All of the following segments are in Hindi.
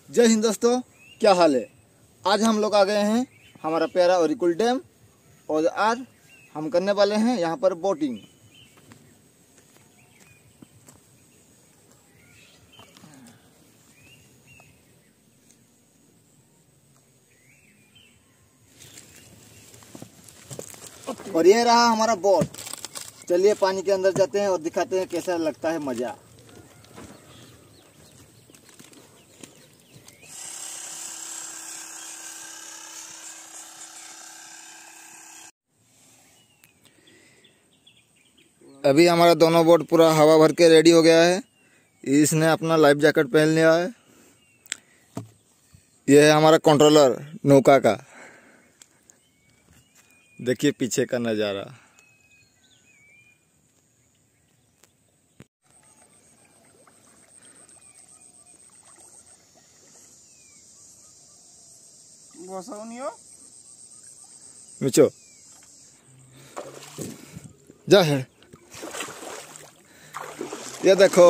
जय हिंद दोस्तों, क्या हाल है। आज हम लोग आ गए हैं हमारा प्यारा औरिकुल डैम और आज हम करने वाले हैं यहाँ पर बोटिंग। और ये रहा हमारा बोट। चलिए पानी के अंदर जाते हैं और दिखाते हैं कैसा लगता है मजा। अभी हमारा दोनों बोट पूरा हवा भर के रेडी हो गया है। इसने अपना लाइफ जैकेट पहन लिया है। यह है हमारा कंट्रोलर नौका का। देखिए पीछे का नज़ारा। मिचो जा है। ये देखो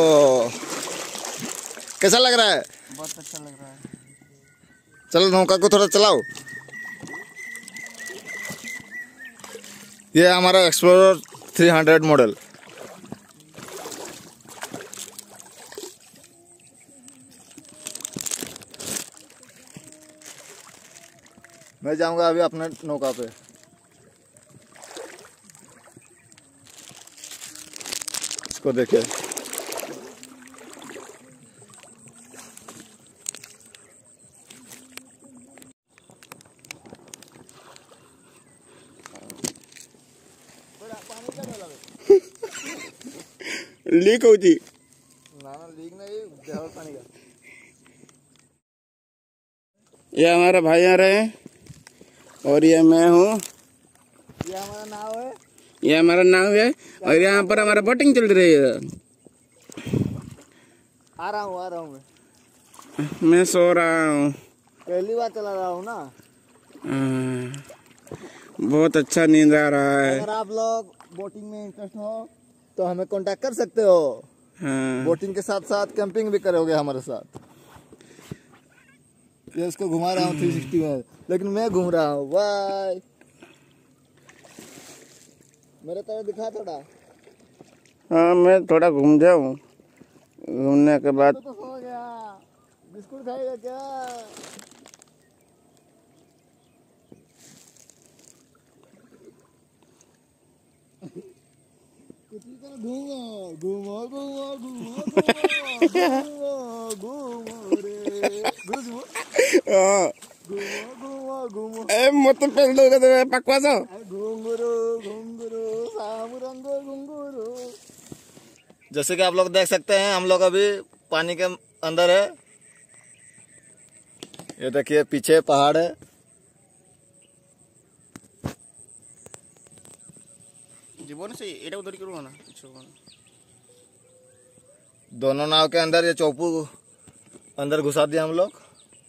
कैसा लग रहा है। बहुत अच्छा लग रहा है। चलो नौका को थोड़ा चलाओ। ये हमारा एक्सप्लोरर 300 मॉडल। मैं जाऊंगा अभी अपने नौका पे। इसको देखिए। लीक होती ना लीक नहीं, पानी का। ये हमारा भाई आ रहे हैं और ये मैं हूँ। ये हमारा नाव है। ये हमारा नाव है और यहाँ पर हमारा बोटिंग चल रही है। आ रहा हूँ मैं सो रहा हूँ। पहली बार चला रहा हूँ ना। बहुत अच्छा नींद आ रहा है। अगर आप लोग बोटिंग में इंटरेस्ट हो तो हमें कांटेक्ट कर सकते हो। हाँ। बोटिंग के साथ साथ कैंपिंग भी करोगे हमारे साथ। ये इसको घुमा रहा हूँ 360 में, लेकिन मैं घूम रहा हूँ। बाय। मेरे तरफ दिखा थोड़ा। हाँ मैं थोड़ा घूम जाऊँ। घूमने के बाद तो सो गया। बिस्कुट खाएगा क्या। घूमो घूमो घूमो घूमो घूमो घूमो रे घूमो घूमो घूमो। ए मत पेल दो के पकवास हो। घुंगरू घुंगरू सामुरंगो घुंगरू। जैसे कि आप लोग देख सकते हैं, हम लोग अभी पानी के अंदर है। ये देखिए पीछे पहाड़ है। जीवन से एटा उधर करो ना। दोनों नाव के अंदर ये चौपू अंदर घुसा दिया हम लोग।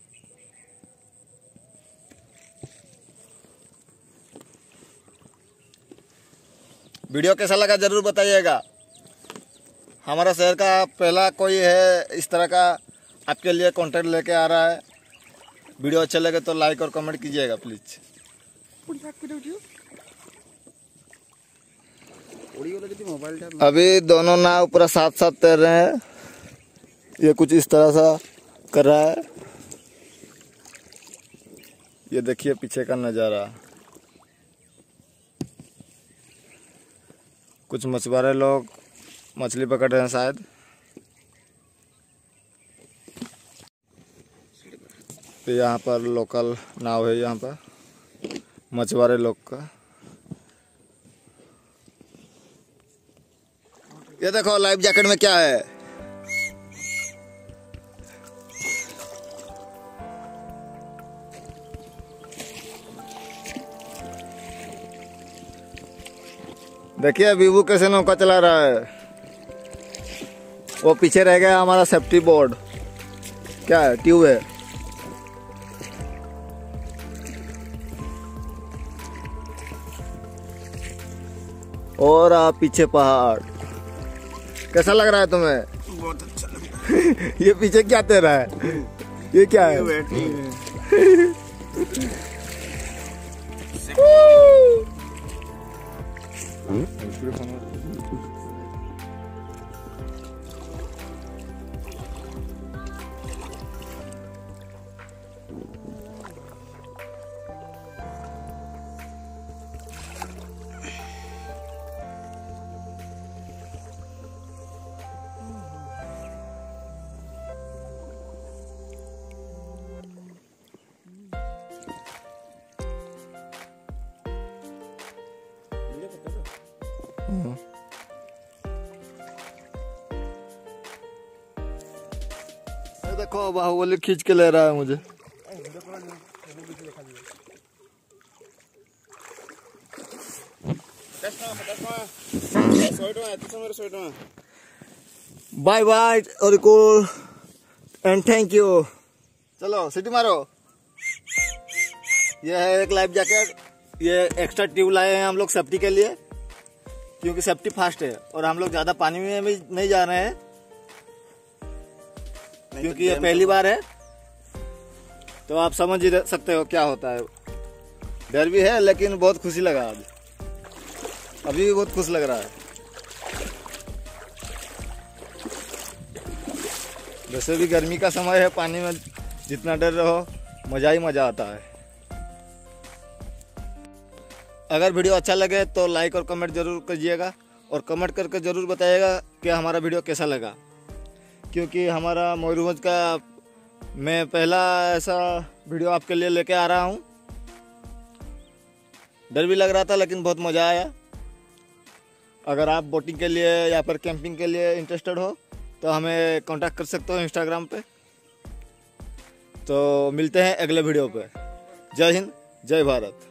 वीडियो कैसा लगा जरूर बताइएगा। हमारा शहर का पहला कोई है इस तरह का आपके लिए कंटेंट लेके आ रहा है। वीडियो अच्छा लगे तो लाइक और कमेंट कीजिएगा प्लीज। अभी दोनों नाव पूरा साथ साथ तैर रहे हैं। ये कुछ इस तरह सा कर रहा है। ये देखिए पीछे का नज़ारा। कुछ मछुआरे लोग मछली पकड़ रहे हैं शायद। तो यहाँ पर लोकल नाव है, यहाँ पर मछुआरे लोग का। ये देखो लाइफ जैकेट में क्या है। देखिए बीबू कैसे नौका चला रहा है। वो पीछे रह गया हमारा सेफ्टी बोर्ड। क्या है, ट्यूब है। और पीछे पहाड़। कैसा लग रहा है तुम्हें? बहुत अच्छा लग रहा है। ये पीछे क्या तेरा है? ये क्या है? बैटरी देखो बाहुबली खींच के ले रहा है मुझे। बाय बाय और एंड थैंक यू। चलो सिटी मारो। ये है एक लाइफ जैकेट, ये एक्स्ट्रा ट्यूब लाए हैं हम लोग सेफ्टी के लिए, क्योंकि सेफ्टी फास्ट है और हम लोग ज्यादा पानी में भी नहीं जा रहे हैं क्योंकि ये पहली बार है। तो आप समझ ही सकते हो क्या होता है। डर भी है लेकिन बहुत खुशी लगा। अभी भी बहुत खुश लग रहा है। वैसे भी गर्मी का समय है, पानी में जितना डर रहो मजा ही मजा आता है। अगर वीडियो अच्छा लगे तो लाइक और कमेंट जरूर कीजिएगा और कमेंट करके ज़रूर बताइएगा कि हमारा वीडियो कैसा लगा, क्योंकि हमारा मयूरभंज का मैं पहला ऐसा वीडियो आपके लिए लेके आ रहा हूँ। डर भी लग रहा था लेकिन बहुत मज़ा आया। अगर आप बोटिंग के लिए या फिर कैंपिंग के लिए इंटरेस्टेड हो तो हमें कांटेक्ट कर सकते हो इंस्टाग्राम पे। तो मिलते हैं अगले वीडियो पे। जय हिंद, जय भारत।